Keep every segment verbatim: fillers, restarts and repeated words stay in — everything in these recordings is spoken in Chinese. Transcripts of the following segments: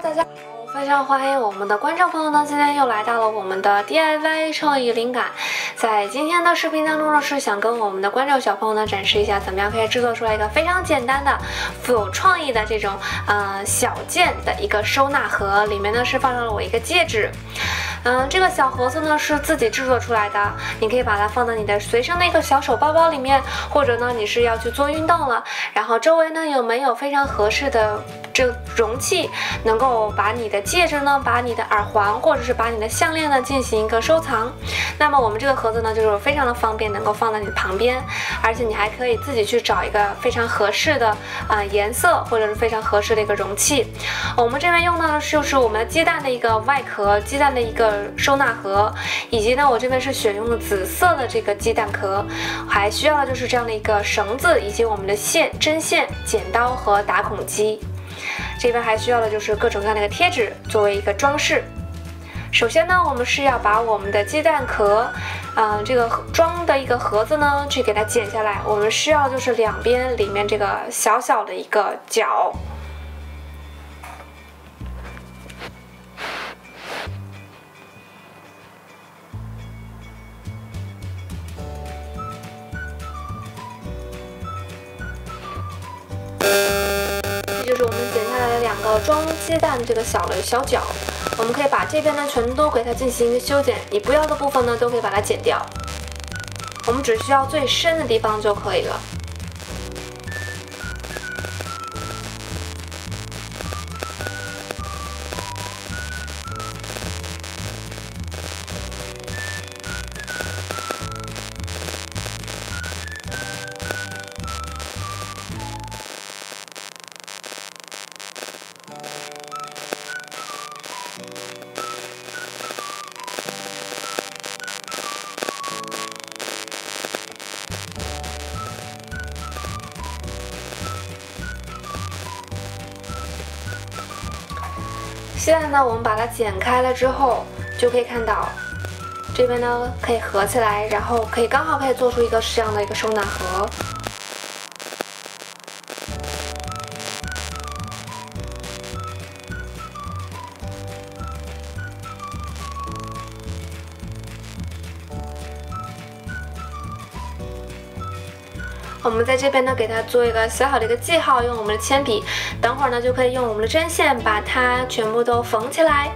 大家好，非常欢迎我们的观众朋友呢，今天又来到了我们的 D I Y 创意灵感。在今天的视频当中呢，是想跟我们的观众小朋友呢展示一下，怎么样可以制作出来一个非常简单的、富有创意的这种呃小件的一个收纳盒，里面呢是放上了我一个戒指。嗯，这个小盒子呢是自己制作出来的，你可以把它放在你的随身的一个小手包包里面，或者呢你是要去做运动了，然后周围呢有没有非常合适的这个容器，能够把你的戒指呢、把你的耳环或者是把你的项链呢进行一个收藏。那么我们这个盒子呢就是非常的方便，能够放在你的旁边，而且你还可以自己去找一个非常合适的啊、呃、颜色，或者是非常合适的一个容器。我们这边用到的就是我们的鸡蛋的一个外壳，鸡蛋的一个收纳盒，以及呢我这边是选用了紫色的这个鸡蛋壳，还需要的就是这样的一个绳子，以及我们的线、针线、剪刀和打孔机。这边还需要的就是各种各样的一个贴纸作为一个装饰。首先呢，我们是要把我们的鸡蛋壳，嗯、呃，这个装的一个盒子呢，去给它剪下来。我们需要就是两边里面这个小小的一个角。这就是我们剪下来的两个装鸡蛋这个小的小角，我们可以把这边呢全都给它进行一个修剪，你不要的部分呢都可以把它剪掉，我们只需要最深的地方就可以了。现在呢，我们把它剪开了之后，就可以看到这边呢可以合起来，然后可以刚好可以做出一个这样的一个收纳盒。我们在这边呢，给它做一个小小的一个记号，用我们的铅笔。等会儿呢，就可以用我们的针线把它全部都缝起来。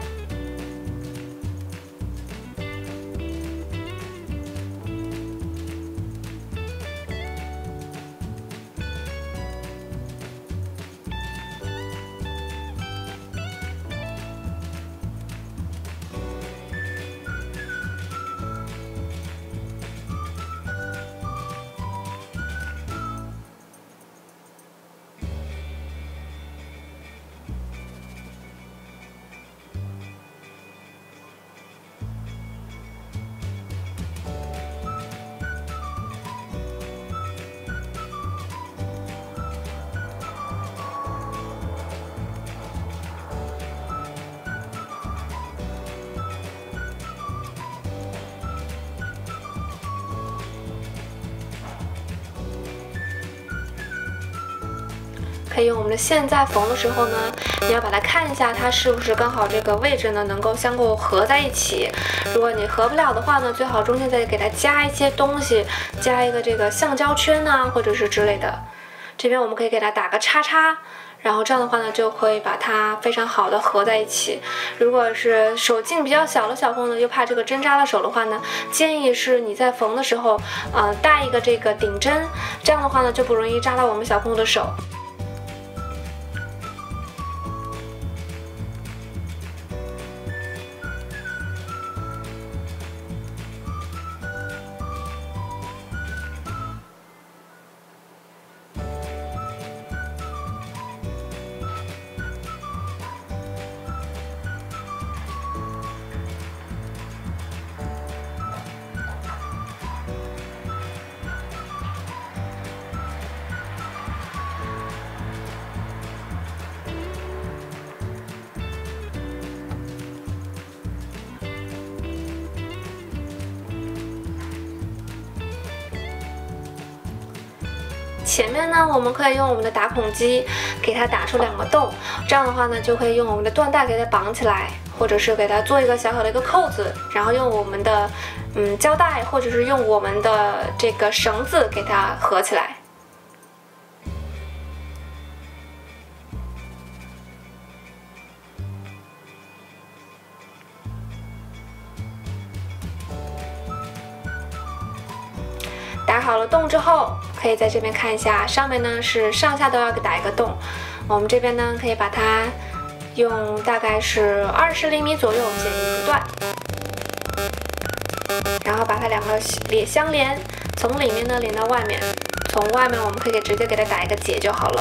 可以用我们的线在缝的时候呢，你要把它看一下，它是不是刚好这个位置呢能够相互合在一起。如果你合不了的话呢，最好中间再给它加一些东西，加一个这个橡胶圈啊，或者是之类的。这边我们可以给它打个叉叉，然后这样的话呢，就可以把它非常好的合在一起。如果是手劲比较小的小朋友呢，又怕这个针扎了手的话呢，建议是你在缝的时候，呃，带一个这个顶针，这样的话呢，就不容易扎到我们小朋友的手。 前面呢，我们可以用我们的打孔机给它打出两个洞，这样的话呢，就可以用我们的缎带给它绑起来，或者是给它做一个小小的一个扣子，然后用我们的嗯胶带，或者是用我们的这个绳子给它合起来。打好了洞之后，可以在这边看一下，上面呢是上下都要打一个洞。我们这边呢可以把它用大概是二十厘米左右剪一段，然后把它两个连相连，从里面呢连到外面，从外面我们可以直接给它打一个结就好了。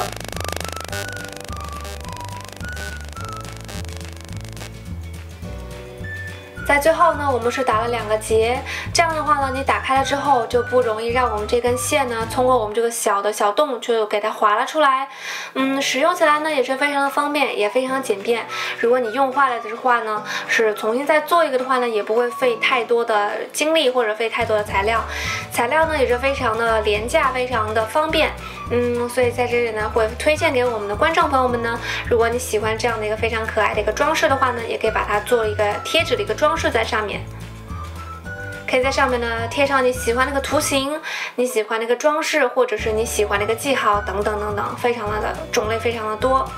在最后呢，我们是打了两个结，这样的话呢，你打开了之后就不容易让我们这根线呢通过我们这个小的小洞就给它划了出来。嗯，使用起来呢也是非常的方便，也非常简便。如果你用坏了的话呢，是重新再做一个的话呢，也不会费太多的精力或者费太多的材料。材料呢也是非常的廉价，非常的方便。嗯，所以在这里呢会推荐给我们的观众朋友们呢，如果你喜欢这样的一个非常可爱的一个装饰的话呢，也可以把它做一个贴纸的一个装饰在上面。可以在上面呢贴上你喜欢那个图形，你喜欢那个装饰，或者是你喜欢那个记号等等等等，非常的种类非常的多。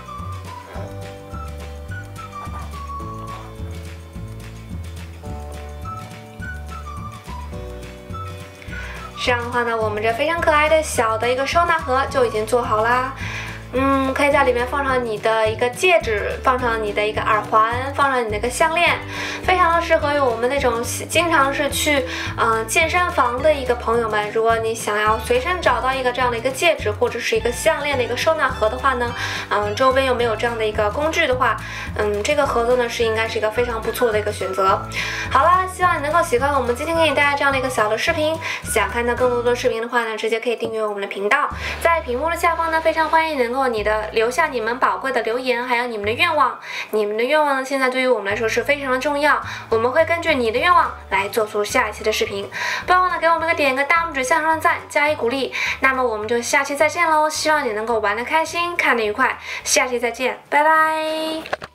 这样的话呢，我们这非常可爱的小的一个收纳盒就已经做好啦。嗯，可以在里面放上你的一个戒指，放上你的一个耳环，放上你的一个项链，非常的适合于我们那种经常是去嗯、呃、健身房的一个朋友们。如果你想要随身找到一个这样的一个戒指或者是一个项链的一个收纳盒的话呢，嗯，周边又没有这样的一个工具的话，嗯，这个盒子呢是应该是一个非常不错的一个选择。好啦，希望你能够喜欢我们今天给你带来这样的一个小的视频。想看到更多的视频的话呢，直接可以订阅我们的频道，在屏幕的下方呢，非常欢迎你能够你的留下你们宝贵的留言，还有你们的愿望。你们的愿望呢，现在对于我们来说是非常的重要，我们会根据你的愿望来做出下一期的视频。不要忘了给我们个点个大拇指向上赞，加以鼓励。那么我们就下期再见喽，希望你能够玩得开心，看得愉快，下期再见，拜拜。